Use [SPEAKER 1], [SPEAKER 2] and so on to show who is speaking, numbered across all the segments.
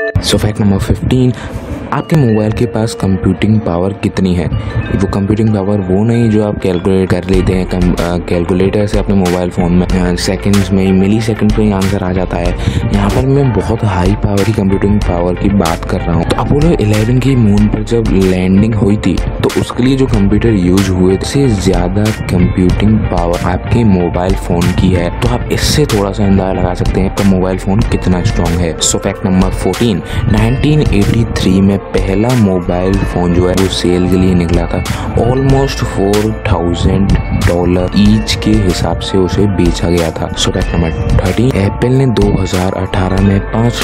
[SPEAKER 1] सो fact number 15, आपके mobile के पास computing power कितनी है। वो कंप्यूटिंग पावर वो नहीं जो आप कैलकुलेट कर लेते हैं कैलकुलेटर से अपने मोबाइल फ़ोन में सेकंड्स में, मिली सेकंड में आंसर आ जाता है। यहाँ पर मैं बहुत हाई पावर की कंप्यूटिंग पावर की बात कर रहा हूँ। तो अपोलो 11 की मून पर जब लैंडिंग हुई थी तो उसके लिए जो कंप्यूटर यूज हुए उससे ज़्यादा कंप्यूटिंग पावर आपके मोबाइल फ़ोन की है। तो आप इससे थोड़ा सा अंदाजा लगा सकते हैं तो मोबाइल फ़ोन कितना स्ट्रॉन्ग है। सो फैक्ट नंबर 14, 1983 में पहला मोबाइल फ़ोन जो है वो सेल के लिए निकला था। ऑलमोस्ट $4000 ईच के हिसाब से उसे बेचा गया था। सो फैक्ट नंबर 13, एप्पल ने 2018 में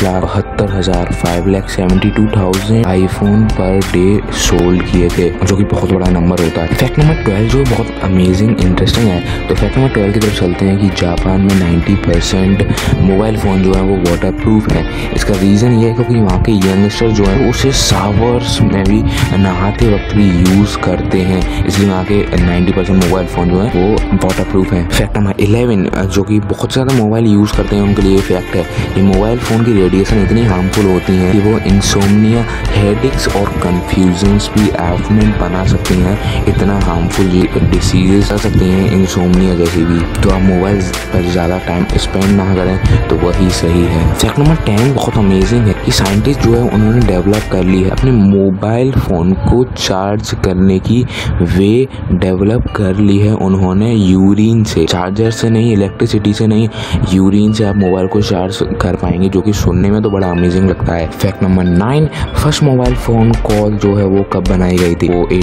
[SPEAKER 1] 5,72,572,000 आईफोन पर डे सोल्ड किए थे, जो कि बहुत बड़ा नंबर होता है। फैक्ट नंबर 12 जो बहुत अमेजिंग इंटरेस्टिंग है। तो फैक्ट नंबर 12 की तरफ चलते हैं कि जापान में 90% मोबाइल फ़ोन जो है वो वाटर प्रूफ है। इसका रीज़न ये है क्योंकि वहाँ के यंगस्टर जो है उसे शावर्स में भी नहाते वक्त भी यूज़ करते हैं, इसलिए वहाँ के 90% मोबाइल फ़ोन जो है वो वाटर प्रूफ है। फैक्ट नंबर 11 जो कि बहुत ज़्यादा मोबाइल यूज़ करते हैं उनके लिए फैक्ट है, ये मोबाइल फ़ोन की रेडिएशन इतनी हार्मफुल होती हैं कि वो इंसोम्निया, हेडेक्स और कन्फ्यूजन्स भी आप में बना सकती हैं। इतना हार्मफुल डिसीजेस आ सकती हैं इंसोम्निया जैसी भी। तो आप मोबाइल पर ज़्यादा टाइम स्पेंड ना करें तो वही सही है। फैक्ट नंबर 10 बहुत अमेजिंग है कि साइंटिस्ट जो है उन्होंने डेवलप कर ली है अपने मोबाइल फ़ोन को चार्ज करने की वे डेवलप कर ली है उन्होंने यूरिन से, चार्जर से नहीं, इलेक्ट्रिसिटी से नहीं, यूरिन से आप मोबाइल को चार्ज कर पाएंगे, जो कि सुनने में तो बड़ा अमेजिंग लगता है। Fact number 9, first mobile phone call जो है वो कब बनाई गई थी। वो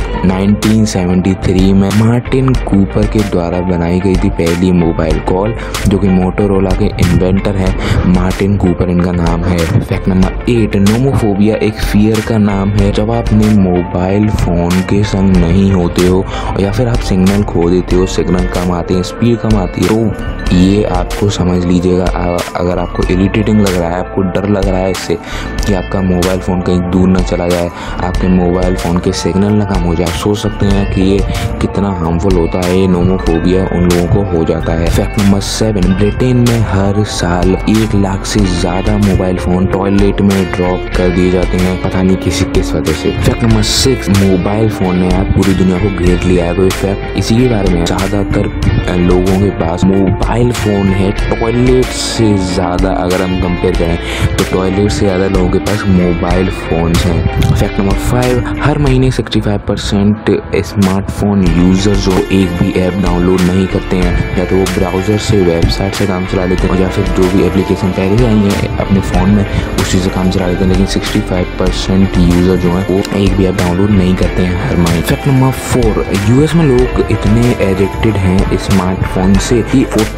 [SPEAKER 1] 1973 में मार्टिन कूपर के द्वारा बनाई गई थी पहली मोबाइल कॉल, जो कि मोटोरोला के इन्वेंटर हैं, मार्टिन कूपर इनका नाम है। फैक्ट नंबर 8, नोमोफोबिया एक फियर का नाम है जब आप अपने मोबाइल फ़ोन के संग नहीं होते हो या फिर आप सिग्नल खो देते हो, सिग्नल कम आते हैं, स्पीड कम आती है, तो ये आपको समझ लीजिएगा। अगर आपको इरिटेटिंग लग रहा है, आपको डर लग रहा है इससे कि आपका मोबाइल फ़ोन कहीं दूर ना चला जाए, आपके मोबाइल फ़ोन के सिग्नल ना कम हो जाए, सोच सकते हैं कि ये कितना हार्मफुल होता है। ये नोमोफोबिया उन लोगों को हो जाता है। फैक्ट नंबर 7, ब्रिटेन में हर साल 1 लाख से ज़्यादा मोबाइल फ़ोन टॉयलेट में ड्रॉप कर दिए जाते हैं, पता नहीं किस वजह से। फैक्ट नंबर 6, मोबाइल फ़ोन ने यार पूरी दुनिया को घेर लिया है। तो फैक्ट इसी के बारे में, ज़्यादातर लोगों के पास मोबाइल फ़ोन है टॉयलेट से ज़्यादा। अगर हम कंपेयर करें तो टॉयलेट से ज़्यादा लोगों के पास मोबाइल फ़ोन्स हैं। फैक्ट नंबर 5, हर महीने 65% स्मार्टफोन यूज़र जो एक भी ऐप डाउनलोड नहीं करते हैं, या तो वो ब्राउज़र से, वेबसाइट से काम चला लेते हैं, या फिर जो भी एप्लीकेशन पहले से आई है अपने फ़ोन में उसी से काम चला लेते हैं, लेकिन 65% यूज़र जो है वो एक भी ऐप डाउनलोड नहीं करते हैं हर महीने। फैक्ट नंबर 4, यूएस में लोग इतने एडिक्टेड हैं स्मार्टफोन से कि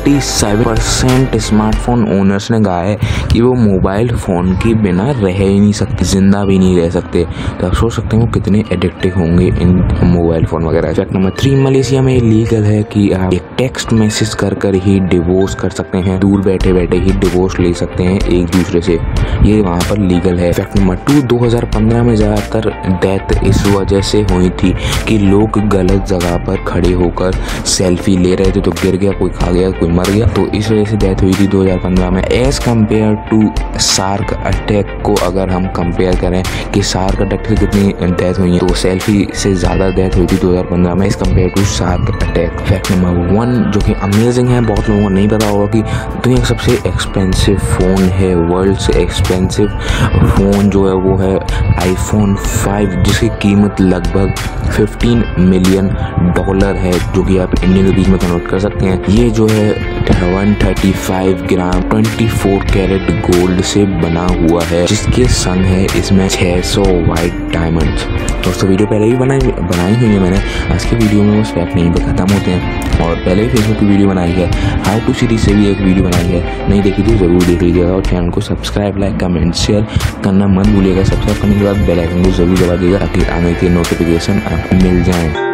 [SPEAKER 1] 47% स्मार्टफोन ओनर्स ने कहा है कि वो मोबाइल फ़ोन के बिना रह ही नहीं सकते, जिंदा भी नहीं रह सकते। तो आप सोच सकते हैं वो कितने एडिक्टिव होंगे इन मोबाइल फ़ोन वगैरह। फैक्ट नंबर 3, मलेशिया में लीगल है कि आप एक टेक्स्ट मैसेज कर ही डिवोर्स कर सकते हैं, दूर बैठे बैठे ही डिवोर्स ले सकते हैं एक दूसरे से, ये वहाँ पर लीगल है। फैक्ट नंबर 2, 2015 में ज़्यादातर डेथ इस वजह से हुई थी कि लोग गलत जगह पर खड़े होकर सेल्फी ले रहे थे, तो गिर गया, कोई खा गया, कोई मर गया, तो इस वजह से डेथ हुई थी 2015 में। As compare to shark attack को अगर हम कंपेयर करें कि शार्क अटैक से कितनी डेथ हुई है, तो सेल्फी से ज़्यादा डेथ हुई थी 2015 में as compare to shark attack. Fact number 1 जो कि अमेजिंग है, बहुत लोगों को नहीं पता होगा कि दुनिया का सबसे एक्सपेंसिव फ़ोन है, वर्ल्ड से एक्सपेंसिव फ़ोन जो है वो है iPhone 5, जिसकी कीमत लगभग $15 मिलियन है, जो कि आप इंडियन रुपीज़ में कन्वर्ट कर सकते हैं। ये जो है 135 ग्राम 24 कैरेट गोल्ड से बना हुआ है, जिसके संग है इसमें 600 वाइट डायमंड्स। दोस्तों वीडियो पहले भी बनाई हुई है मैंने, आज की वीडियो में वो फैक्ट नहीं खत्म होते हैं, और पहले ही फेसबुक की वीडियो बनाई है, हाउ टू सीरीज से भी एक वीडियो बनाई है, नहीं देखी तो ज़रूर देख लीजिएगा। और चैनल को सब्सक्राइब, लाइक, कमेंट, शेयर करना मत भूलिएगा। सब्सक्राइब करने के बाद बेल आइकन को जरूर दबा दीजिएगा ताकि आने की नोटिफिकेशन आपको मिल जाए।